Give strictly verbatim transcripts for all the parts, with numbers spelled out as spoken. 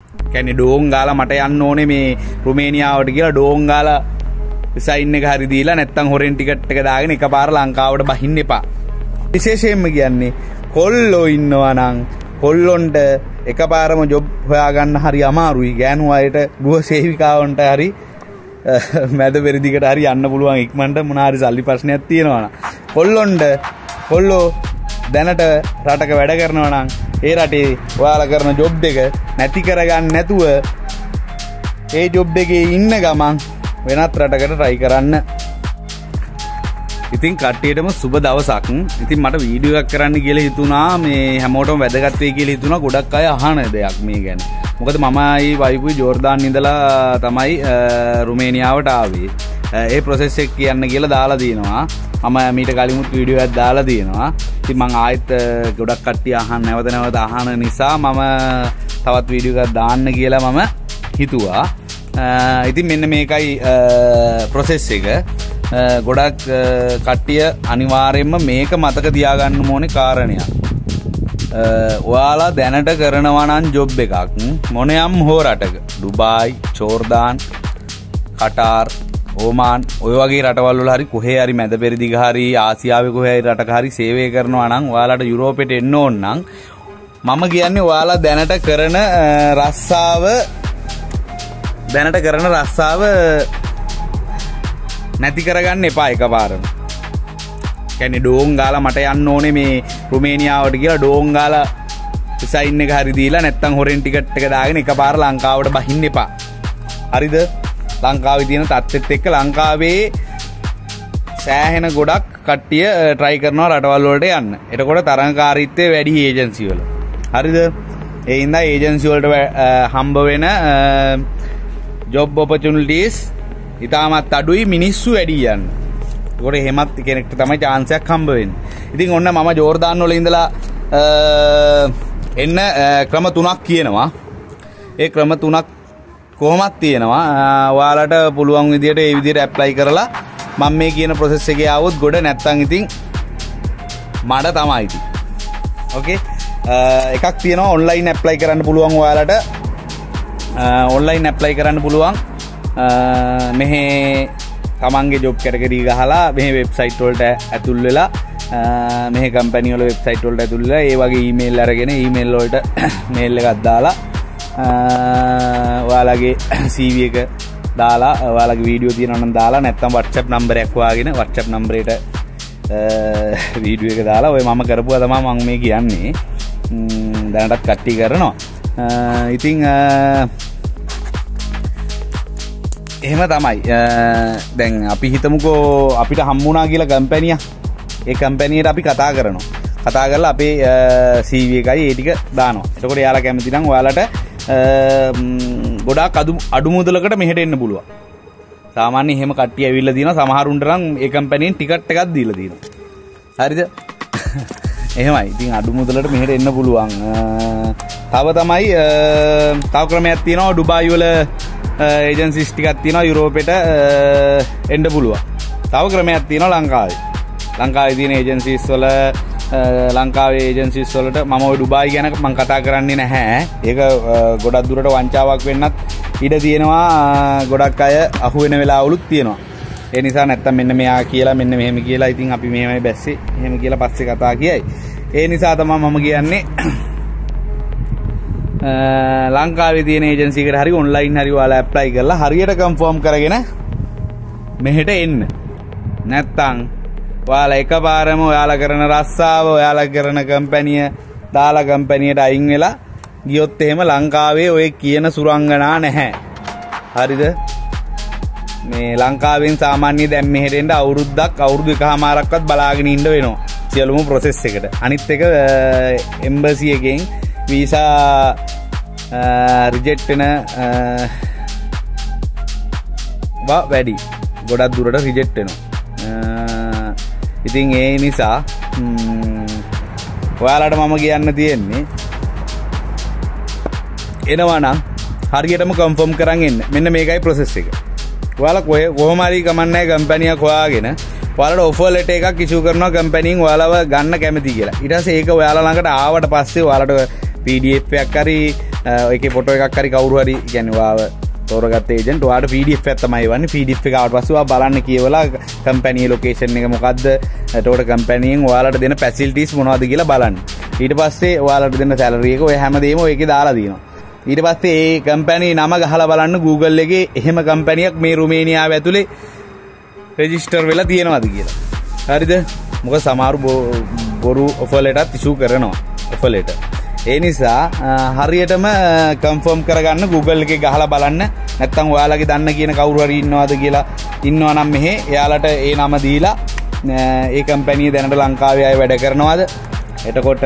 කියන්නේ ඩෝන් ගාලා මට යන්න ඕනේ මේ රුමේනියාවට කියලා ඩෝන් ගාලා සයින් එක හරි දීලා නැත්තම් හොරෙන් ටිකට් එක දාගෙන එකපාර ලංකාවට බහින්න එපා. විශේෂයෙන්ම කියන්නේ කොල්ලෝ ඉන්නවා නම් කොල්ලොන්ට එකපාරම ජොබ් හොයාගන්න හරි අමාරුයි. ගෑනු අයට ගෘහ සේවිකාවන්ට හරි මැද පෙරදිකට හරි යන්න පුළුවන් ඉක්මනට මොන හරි සල්ලි ප්‍රශ්නයක් තියෙනවා නම් කොල්ලොන්ට කොල්ලෝ දැනට රටක වැඩ කරනවා නම් ඒ රටේ ඔයාලා කරන ජොබ් එක නැති කරගන්න නැතුව ඒ ජොබ් එකේ ඉන්න ගමන් වෙනත් රටකට try කරන්න. ඉතින් කට්ටියටම සුබ දවසක්. ඉතින් මට වීඩියෝ එකක් කරන්න කියලා හිතුණා. මේ හැමෝටම වැදගත් වෙයි කියලා හිතුණා. ගොඩක් අය අහන දෙයක් මේ ගැන. මොකද මමයි වයිෆුයි ජෝර්දාන් ඉඳලා තමයි රුමේනියාවට ආවේ. ඒ process එක කියන්න කියලා දාලා දිනවා. මම මීට කලිමුත් වීඩියෝ එකක් දාලා දිනවා. ඉතින් මම ආයෙත් ගොඩක් කට්ටිය අහන නැවත නැවත අහන නිසා මම තවත් වීඩියෝ එකක් දාන්න කියලා මම හිතුවා. ඉතින් මෙන්න මේකයි process එක. ගොඩක් කට්ටිය අනිවාර්යයෙන්ම මේක මතක තියාගන්න ඕනේ කාරණයක්. ඔයාලා දැනට කරනවා නම් ජොබ් එකක් මොනියම් හෝ රටක ඩුබායි, ජෝර්දාන්, කටාර්, ඕමාන් ඔය වගේ රටවල් වල හරි කොහේ හරි මැද පෙරදිග හරි ආසියාවේ කොහේ හරි රටක හරි සේවය කරනවා නම් ඔයාලට යුරෝපෙට එන්න ඕන නම් මම කියන්නේ ඔයාලා දැනට කරන රස්සාව දැනට කරන රස්සාව නැති කරගන්න එපා එකපාරම. කියන්නේ ඩෝන් ගාලා මට යන්න ඕනේ මේ රුමේනියාවට කියලා ඩෝන් ගාලා සයින් එක හරි දීලා නැත්තම් හොරෙන් ටිකට් එක දාගෙන එකපාර ලංකාවට බහින්න එපා. හරිද? ලංකාවේ තියෙන තත්ත්වෙත් එක්ක ලංකාවේ සෑහෙන ගොඩක් කට්ටිය try කරනවා රටවල් වලට යන්න. එතකොට තරඟකාරීත්වය වැඩි ඒජන්සි වල. හරිද? ඒ හින්දා ඒජන්සි වලට හම්බ වෙන job opportunities ඉතාමත් අඩුයි මිනිස්සු වැඩි යන්නේ. ඒකට එහෙමත් කෙනෙක්ට තමයි chance එකක් හම්බ වෙන්නේ. ඉතින් ඔන්න මම ජෝර්දාන් වල ඉඳලා එන්න ක්‍රම තුනක් කියනවා. ඒ ක්‍රම තුනක් කොහොමද තියෙනවා. ඔයාලට පුළුවන් විදියට ඒ විදියට ඇප්ලයි කරලා මම මේ කියන process එකේ ආවොත් ගොඩ නැත්තම් ඉතින් මඩ තමයි ඉතින්. ඕකේ. එකක් තියෙනවා online apply කරන්න පුළුවන් ඔයාලට. online apply කරන්න පුළුවන්. මෙහි තමන්ගේ ජොබ් කැටගරි ගහලා මෙහි වෙබ්සයිට් වලට ඇතුල් වෙලා මෙහි කම්පැනි වල වෙබ්සයිට් වලට ඇතුල් වෙලා ඒ වගේ ඊමේල් අරගෙන ඊමේල් වලට මේල් එකක් දාලා ඔයාලගේ C V එක දාලා ඔයාලගේ වීඩියෝ තියෙනවා නම් දාලා නැත්නම් WhatsApp නම්බරයක් වාගෙන WhatsApp නම්බරේට වීඩියෝ එක දාලා ඔය මම කරපුවා තමයි මම මේ කියන්නේ. දැනටත් කට්ටිය කරනවා. ඉතින් එහෙම තමයි. දැන් අපි හිතමුකෝ අපිට හම්බුණා කියලා කම්පැනියක්. ඒ කම්පැනියට අපි කතා කරනවා. කතා කරලා අපේ C V එකයි ඒ ටික දානවා. එතකොට එයාලා කැමති නම් ඔයාලට ගොඩාක් අඩු අඩු මුදලකට මෙහෙට එන්න පුළුවන්. සාමාන්‍යයෙන් එහෙම කට්ටිය ඇවිල්ලා දිනවා. සමහරුන්ට නම් ඒ කම්පැනියෙන් ටිකට් එකක් දීලා දිනවා. හරිද? එහෙමයි. ඉතින් අඩු මුදලට මෙහෙට එන්න පුළුවන්. තව තමයි තව ක්‍රමයක් තියෙනවා ඩුබායි වල ඒජන්සිස් ටිකක් තියෙනවා යුරෝපෙට එන්න පුළුවන්. තව ක්‍රමයක් තියෙනවා ලංකාවේ. ලංකාවේ තියෙන ඒජන්සිස් වල ලංකාවේ ඒජන්සිස් වලට මම ওই ඩුබායි ගැන මම කතා කරන්නේ නැහැ. ඒක ගොඩක් දුරට වංචාවක් වෙන්නත් ඉඩ තියෙනවා. ගොඩක් අය අහු වෙන වෙලාවලුත් තියෙනවා. ඒ නිසා නැත්තම් මෙන්න මෙයා කියලා මෙන්න මෙහෙම කියලා ඉතින් අපි මෙහෙමයි බැස්සේ එහෙම කියලා පස්සේ කතා කියයි. ඒ නිසා තමයි මම කියන්නේ ලංකාවේ තියෙන ඒජන්සි එකට හරි ඔන්ලයින් හරි ඔයාලා ඇප්ලයි කරලා හරියට කන්ෆර්ම් කරගෙන මෙහෙට එන්න. නැත්තම් ඔයාලා එකපාරම ඔයාලා කරන රස්සාව ඔයාලා කරන කම්පැනිය දාලා කම්පැනියට අයින් වෙලා ගියොත් එහෙම ලංකාවේ ඔය කියන සුරංගනා නැහැ. හරිද? මේ ලංකාවෙන් සාමාන්‍ය දැන් මෙහෙට එන්න අවුරුද්දක් අවුරුදු එකමාරක්වත් බලාගෙන ඉන්න වෙනවා සියලුම process එකට. අනිත් එක එම්බසි එකෙන් වීසා රිජෙක්ට් වෙන වා වැඩි. ගොඩක් දුරට රිජෙක්ට් වෙනවා. ඉතින් ඒ නිසා ඔයාලට මම කියන්න තියෙන්නේ එනවා නම් හරියටම කන්ෆර්ම් කරන් එන්න. මෙන්න මේකයි process එක. ඔයාලා කොහොම හරි කමන්නේ කම්පැනියක් හොයාගෙන ඔයාලට ඔෆර් ලෙටර් එකක් ඉෂුව කරනවා කම්පැනියෙන් ඔයාලව ගන්න කැමති කියලා. ඊට පස්සේ ඒක ඔයාලා ළඟට ආවට පස්සේ ඔයාලට P D F එකක් හරි ඒකේ ෆොටෝ එකක් හරි කවුරු හරි කියන්නේ වාව තෝරගත්ත ඒජන්ට් ඔයාට P D F එකක් තමයි වන්නේ. P D F එක ආවට පස්සේ ඔයා බලන්න කියවලා කම්පැනි ලොකේෂන් එක මොකද්ද, එතකොට කම්පැනියෙන් ඔයාලට දෙන ෆැසිලිටිස් මොනවද කියලා බලන්න. ඊට පස්සේ ඔයාලට දෙන සැලරි එක ඔය හැමදේම ඔයකේ දාලා දිනවා. ඊට පස්සේ ඒ කම්පැනි නම ගහලා බලන්න Google එකේ එහෙම කම්පැනියක් මේ රුමේනියාව ඇතුලේ රෙජිස්ටර් වෙලා තියෙනවද කියලා. හරිද? මොකද සමහරු බොරු ඔෆර් ලෙටර් ඉෂුව කරනවා. Offer letter. ඒ නිසා හරියටම කන්ෆර්ම් කරගන්න Google එකේ ගහලා බලන්න. නැත්තම් ඔයාලගේ දන්න කියන කවුරු හරි ඉන්නවද කියලා ඉන්නවා නම් මෙහෙ එයාලට ඒ නම දීලා ඒ කම්පැනි දැනට ලංකාවේ අය වැඩ කරනවද? එතකොට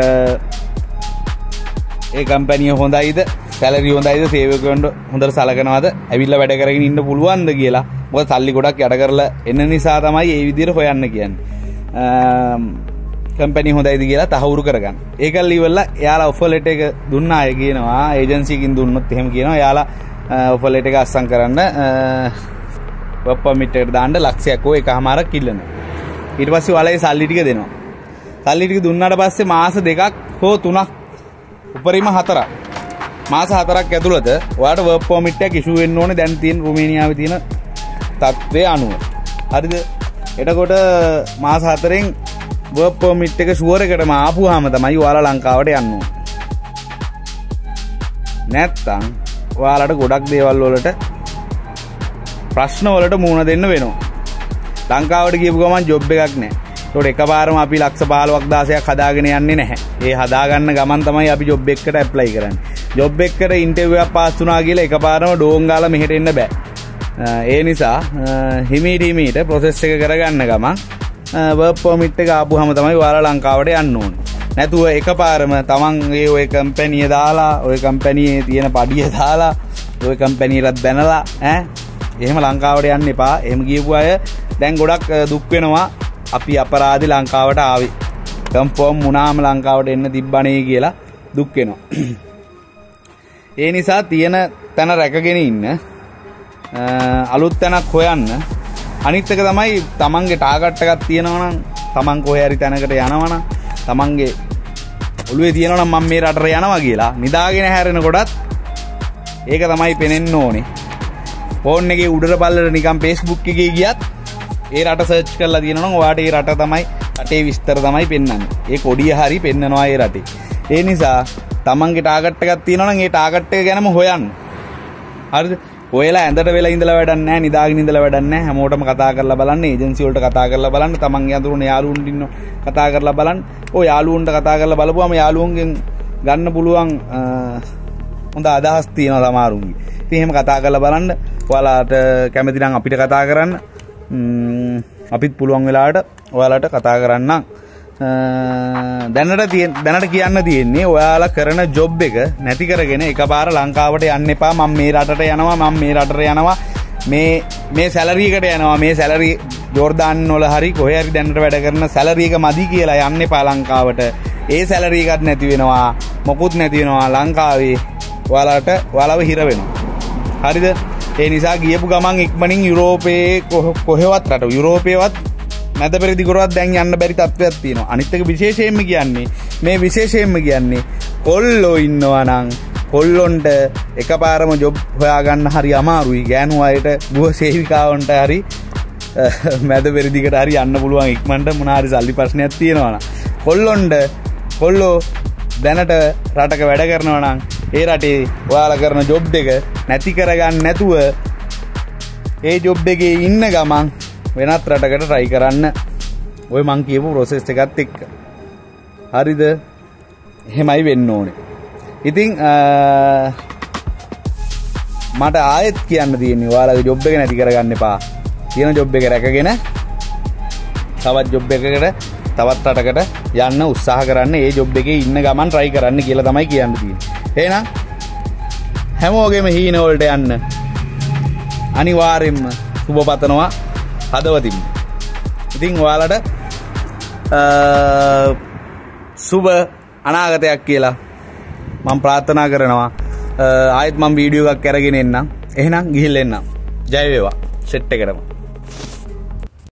ඒ කම්පැනි හොඳයිද? සැලරි හොඳයිද? සේවකයන්ට හොඳට සලකනවද? ඇවිල්ලා වැඩ කරගෙන ඉන්න පුළුවන්ද කියලා. මොකද සල්ලි ගොඩක් යට කරලා එන්න නිසා තමයි මේ විදිහට හොයන්න කියන්නේ. කම්පැනි හොඳයිද කියලා තහවුරු කරගන්න. ඒකල් ඉවරලා එයාලා ඔෆර් ලෙටර් එක දුන්නා අය කියනවා ඒජන්සි එකකින් දුන්නොත් එහෙම කියනවා එයාලා ඔෆර් ලෙටර් එක අස්සම් කරන්න වර්ක් පර්මිට් එකට දාන්න ලක්ෂයක් හෝ එකමාරක් ඉල්ලනවා. ඊට පස්සේ ඔයාලා ඒ සල්ලි ටික දෙනවා. සල්ලි ටික දුන්නාට පස්සේ මාස දෙකක් හෝ තුනක් උපරිම හතරක් මාස හතරක් ඇතුළත ඔයාලට වර්ක් පර්මිට් එකක් ඉෂුව වෙන්න ඕනේ දැන් තියෙන රුමේනියාවේ තියෙන තත්ත්වය අනුව. හරිද? එතකොට මාස හතරෙන් වර්ක් පර්මිට් එක ෂුවර් එකටම ආපුවාම තමයි ඔයාලා ලංකාවට යන්න ඕනේ. නැත්තම් ඔයාලට ගොඩක් දේවල් වලට ප්‍රශ්න වලට මුහුණ දෙන්න වෙනවා. ලංකාවට ගියපු ගමන් ජොබ් එකක් නැහැ. ඒකට එකපාරම අපි ලක්ෂ පහළොවක් දාසයක් හදාගෙන යන්නේ නැහැ. ඒ හදාගන්න ගමන් තමයි අපි ජොබ් එකකට ඇප්ලයි කරන්නේ. ජොබ් එකකට ඉන්ටර්විව් එකක් පාස් වුණා කියලා එකපාරම ඩෝන් ගාලා මෙහෙට එන්න බෑ. ඒ නිසා හිමීට හිමීට ප්‍රොසෙස් එක කරගන්න ගමන් වර්ක් පර්මිට් එක ආපුවම තමයි ඔයාලා ලංකාවට යන්න ඕනේ. නැතුව එකපාරම තමන්ගේ ওই කම්පැනිය දාලා ওই කම්පැනියේ තියෙන පඩිය දාලා ওই කම්පැනියටත් බැනලා ඈ එහෙම ලංකාවට යන්න එපා. එහෙම ගියපු අය දැන් ගොඩක් දුක් වෙනවා. අපි අපරාධි ලංකාවට ආවේ. කන්ෆර්ම් වුණාම ලංකාවට එන්න තිබ්බනේ කියලා දුක් වෙනවා. ඒ නිසා තියෙන තැන රැකගෙන ඉන්න අලුත් තැනක් හොයන්න. අනිත් එක තමයි තමන්ගේ ටාගට් එකක් තියෙනවා නම් තමන් කොහේ හරි තැනකට යනවා නම් තමන්ගේ ඔළුවේ තියෙනවා නම් මම මේ රටට යනවා කියලා නිදාගෙන හැරෙනකොටත් ඒක තමයි පෙනෙන්න ඕනේ. ෆෝන් එකේ උඩට පල්ලට නිකන් Facebook එකේ ගියත් ඒ රට සර්ච් කරලා තියෙනවා නම් ඔයාට ඒ රට තමයි රටේ විස්තර තමයි පෙන්වන්නේ. ඒ කොඩිය හරි පෙන්නනවා ඒ රටේ. ඒ නිසා තමන්ගේ ටාගට් එකක් තියෙනවා නම් ඒ ටාගට් එක ගැනම හොයන්න. හරිද? ඔයලා ඇඳට වෙලා ඉඳලා වැඩක් නැහැ, නිදාගෙන ඉඳලා වැඩක් නැහැ. හැමෝටම කතා කරලා බලන්න, ඒජන්සි වලට කතා කරලා බලන්න, තමන්ගේ අඳුරන යාළුවුන් ඉන්න කතා කරලා බලන්න. ඔය යාළුවුන්ට කතා කරලා බලපුවාම යාළුවුන්ගෙන් ගන්න පුළුවන් හොඳ අදහස් තියෙනවා සමහරුන්ගේ. ඉතින් එහෙම කතා කරලා බලන්න. ඔයාලට කැමති නම් අපිට කතා කරන්න. අපිත් පුළුවන් වෙලාවට ඔයාලට කතා කරන්න. දැනට තියෙන දැනට කියන්න තියෙන්නේ ඔයාලා කරන ජොබ් එක නැති කරගෙන එකපාර ලංකාවට යන්න එපා. මම මේ රටට යනවා මම මේ රටට යනවා මේ මේ සැලරි එකට යනවා මේ සැලරි ජෝර්දාන් වල හරි කොහේ හරි දැනට වැඩ කරන සැලරි එක මදි කියලා යන්න එපා ලංකාවට. ඒ සැලරි එකත් නැති වෙනවා මොකුත් නැති වෙනවා ලංකාවේ ඔයාලට ඔයාලව හිර වෙනවා. හරිද? ඒ නිසා ගියපු ගමන් ඉක්මනින් යුරෝපයේ කොහෙවත් රට යුරෝපයේවත් මැද පෙරදි කරවත් දැන් යන්න බැරි තත්ත්වයක් තියෙනවා. අනිත් එක විශේෂයෙන්ම කියන්නේ මේ විශේෂයෙන්ම කියන්නේ කොල්ලෝ ඉන්නවා නම් කොල්ලොන්ට එකපාරම ජොබ් හොයාගන්න හරි අමාරුයි. ගෑනු අයට ගෘහ සේවිකාවන්ට හරි මැද පෙරදිකට හරි යන්න පුළුවන් ඉක්මනට මොන හරි සල්ලි ප්‍රශ්නයක් තියෙනවා නම් කොල්ලොන්ට කොල්ලෝ දැනට රටක වැඩ කරනවා නම් ඒ රටේ ඔයාලා කරන ජොබ් එක නැති කරගන්න නැතුව ඒ ජොබ් එකේ ඉන්න ගමන් වෙනත් රටකට try කරන්න. ඔය මං කියපු process එකත් එක්ක. හරිද? එහෙමයි වෙන්න ඕනේ. ඉතින් මට ආයෙත් කියන්න තියෙන්නේ ඔයාලගේ ජොබ් එක නැති කරගන්න එපා. තියෙන ජොබ් එක රැකගෙන තවත් ජොබ් එකකට තවත් රටකට යන්න උත්සාහ කරන්න. ඒ ජොබ් එකේ ඉන්න ගමන් try කරන්න කියලා තමයි කියන්න තියෙන්නේ. එහෙනම් හැමෝගෙම හීන වලට යන්න අනිවාර්යෙන්ම සුබ පතනවා හදවතින්. ඉතින් ඔයාලට සුබ අනාගතයක් කියලා මම ප්‍රාර්ථනා කරනවා. ආයෙත් මම වීඩියෝ එකක් අරගෙන එන්නම්. එහෙනම් ගිහින් එන්නම්. ජය වේවා. සෙට් එකටම